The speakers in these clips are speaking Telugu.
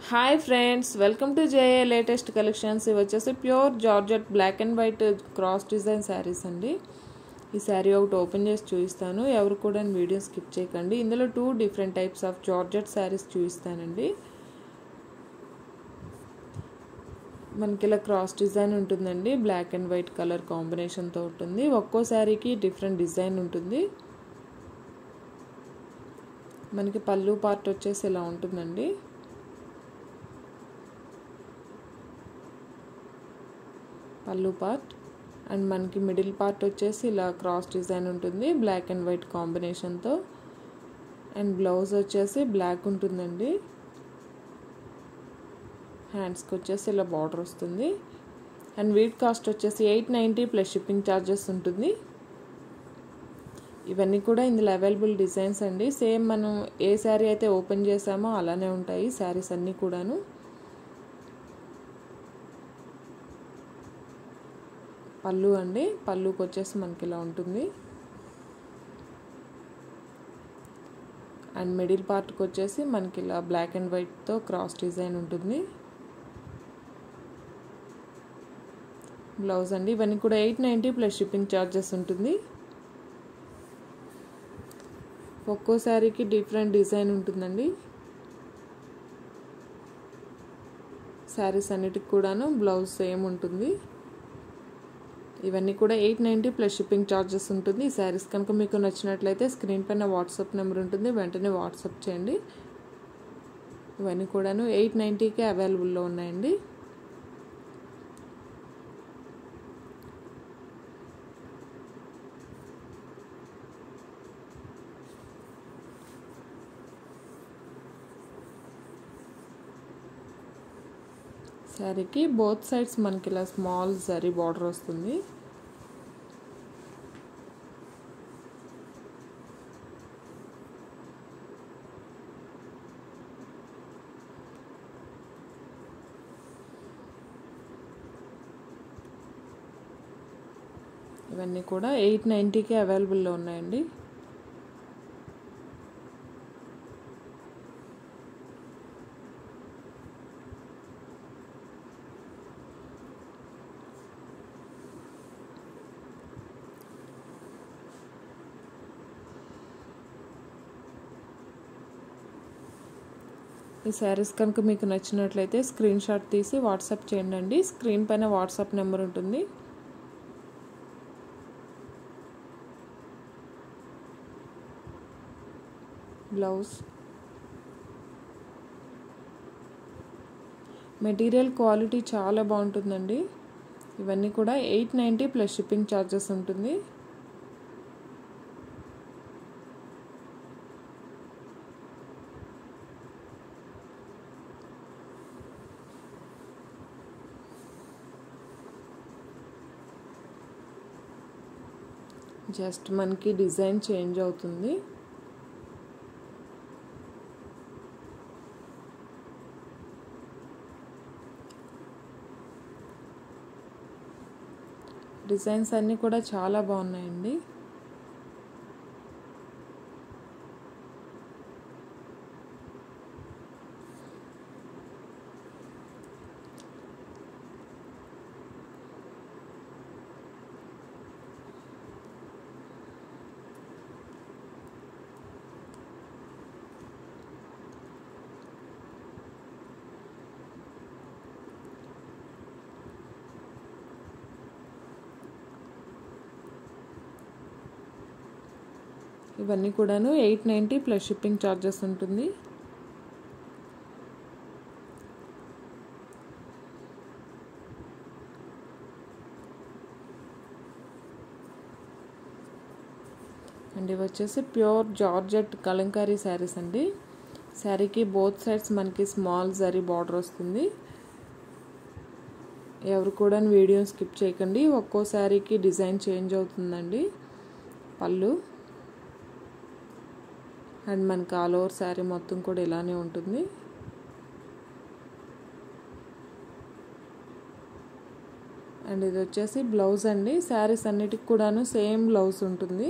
Hi friends, welcome to J A latest collections. ఇవి వచ్చేసి pure georgette black and white cross design saris అండి. ఈ శారీ ఒకటి ఓపెన్ చేసి చూపిస్తాను. ఎవరు కూడా వీడియో స్కిప్ చేయకండి. ఇందులో 2 different types of georgette saris చూపిస్తానండి. మనకి ఇలా క్రాస్ డిజైన్ ఉంటుందండి. బ్లాక్ అండ్ వైట్ కలర్ కాంబినేషన్తో ఉంటుంది. ఒక్కో శారీకి డిఫరెంట్ డిజైన్ ఉంటుంది. మనకి పళ్ళు పార్ట్ వచ్చేసి ఇలా ఉంటుందండి. పళ్ళు పార్ట్ అండ్ మనకి మిడిల్ పార్ట్ వచ్చేసి ఇలా క్రాస్ డిజైన్ ఉంటుంది బ్లాక్ అండ్ వైట్ కాంబినేషన్తో. అండ్ బ్లౌజ్ వచ్చేసి బ్లాక్ ఉంటుందండి. హ్యాండ్స్కి వచ్చేసి ఇలా బార్డర్ వస్తుంది. అండ్ వీట్ కాస్ట్ వచ్చేసి 890 ప్లస్ షిప్పింగ్ ఛార్జెస్ ఉంటుంది. ఇవన్నీ కూడా ఇందులో అవైలబుల్ డిజైన్స్ అండి. సేమ్ మనం ఏ శారీ అయితే ఓపెన్ చేసామో అలానే ఉంటాయి శారీస్ అన్నీ కూడాను. పళ్ళు అండి, పళ్ళుకి వచ్చేసి మనకి ఇలా ఉంటుంది. అండ్ మిడిల్ పార్ట్కి వచ్చేసి మనకి ఇలా బ్లాక్ అండ్ వైట్తో క్రాస్ డిజైన్ ఉంటుంది. బ్లౌజ్ అండి, ఇవన్నీ కూడా 890 ప్లస్ షిప్పింగ్ ఛార్జెస్ ఉంటుంది. ఒక్కో శారీకి డిఫరెంట్ డిజైన్ ఉంటుందండి. శారీస్ అన్నిటికి కూడాను బ్లౌజ్ సేమ్ ఉంటుంది. ఇవన్నీ కూడా 890 ప్లస్ షిప్పింగ్ ఛార్జెస్ ఉంటుంది. ఈ శారీస్ కనుక మీకు నచ్చినట్లయితే స్క్రీన్ పైన వాట్సాప్ నెంబర్ ఉంటుంది, వెంటనే వాట్సాప్ చేయండి. ఇవన్నీ కూడాను 890కే అవైలబుల్లో ఉన్నాయండి. శారీకి బోత్ సైడ్స్ మనకి ఇలా స్మాల్ జరీ బార్డర్ వస్తుంది. ఇవన్నీ కూడా 890కే అవైలబుల్లో ఉన్నాయండి. ఈ శారీస్ కనుక మీకు నచ్చినట్లయితే స్క్రీన్ షాట్ తీసి వాట్సాప్ చేయండి. స్క్రీన్ పైన వాట్సాప్ నెంబర్ ఉంటుంది. బ్లౌజ్ మెటీరియల్ క్వాలిటీ చాలా బాగుంటుందండి. ఇవన్నీ కూడా 890 ప్లస్ షిప్పింగ్ ఛార్జెస్ ఉంటుంది. జస్ట్ మనకి డిజైన్ చేంజ్ అవుతుంది. డిజైన్స్ అన్నీ కూడా చాలా బాగున్నాయండి. ఇవన్నీ కూడాను 890 ప్లస్ షిప్పింగ్ ఛార్జెస్ ఉంటుంది. అండ్ ఇవి వచ్చేసి ప్యూర్ జార్జెట్ కలంకారీ శారీస్ అండి. శారీకి బోత్ సైడ్స్ మనకి స్మాల్ జరీ బార్డర్ వస్తుంది. ఎవరు కూడా వీడియో స్కిప్ చేయకండి. ఒక్కో శారీకి డిజైన్ చేంజ్ అవుతుందండి. పళ్ళు అండ్ మనకి ఆల్ ఓవర్ శారీ మొత్తం కూడా ఇలానే ఉంటుంది. అండ్ ఇది వచ్చేసి బ్లౌజ్ అండి. శారీస్ అన్నిటికి కూడాను సేమ్ బ్లౌజ్ ఉంటుంది.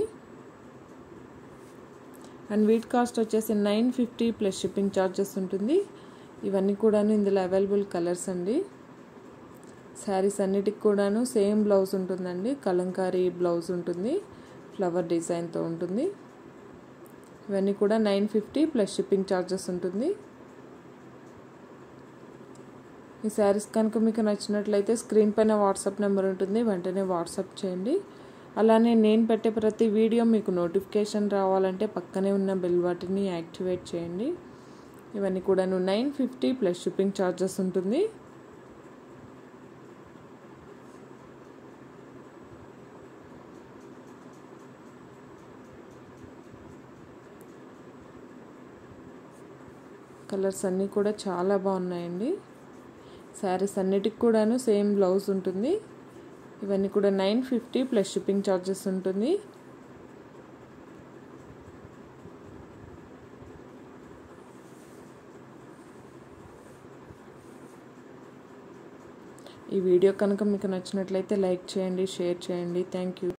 అండ్ వీట్ కాస్ట్ వచ్చేసి 950 ప్లస్ షిప్పింగ్ ఛార్జెస్ ఉంటుంది. ఇవన్నీ కూడాను ఇందులో అవైలబుల్ కలర్స్ అండి. శారీస్ అన్నిటికి కూడాను సేమ్ బ్లౌజ్ ఉంటుందండి. కలంకారీ బ్లౌజ్ ఉంటుంది, ఫ్లవర్ డిజైన్తో ఉంటుంది. ఇవన్నీ కూడా 950 ప్లస్ షిప్పింగ్ ఛార్జెస్ ఉంటుంది. ఈ శారీస్ కనుక మీకు నచ్చినట్లయితే స్క్రీన్ పైన వాట్సాప్ నెంబర్ ఉంటుంది, వెంటనే వాట్సాప్ చేయండి. అలానే నేను పెట్టే ప్రతి వీడియో మీకు నోటిఫికేషన్ రావాలంటే పక్కనే ఉన్న బెల్ బటన్ని యాక్టివేట్ చేయండి. ఇవన్నీ కూడా 950 ప్లస్ షిప్పింగ్ ఛార్జెస్ ఉంటుంది. కలర్స్ అన్నీ కూడా చాలా బాగున్నాయండి. శారీస్ అన్నిటికి కూడాను సేమ్ బ్లౌజ్ ఉంటుంది. ఇవన్నీ కూడా 950 ప్లస్ షిప్పింగ్ ఛార్జెస్ ఉంటుంది. ఈ వీడియో కనుక మీకు నచ్చినట్లయితే లైక్ చేయండి, షేర్ చేయండి. Thank you.